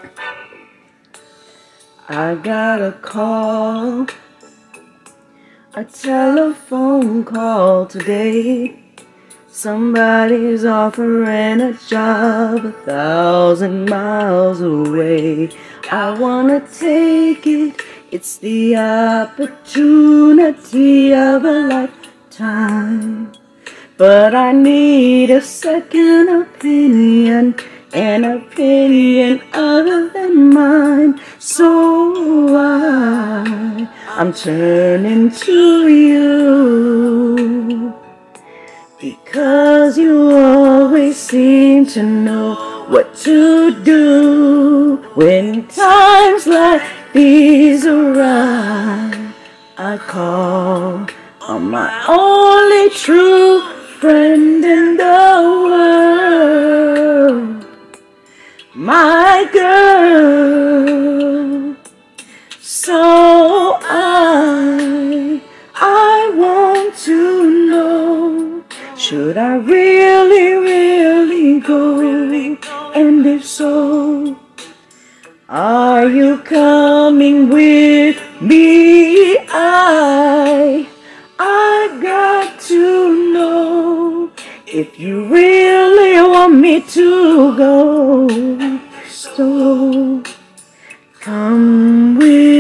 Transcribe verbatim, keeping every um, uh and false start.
I got a call, a telephone call today. Somebody's offering a job a thousand miles away. I wanna take it, it's the opportunity of a lifetime. But I need a second opinion, an opinion other than mine. So I, I'm turning to you, because you always seem to know what to do. When times like these arise, I call on my only true friend in the world, my girl. So I, I want to know, should I really, really go? And if so, are you coming with me? I, I got to know if you really want me to go. So come with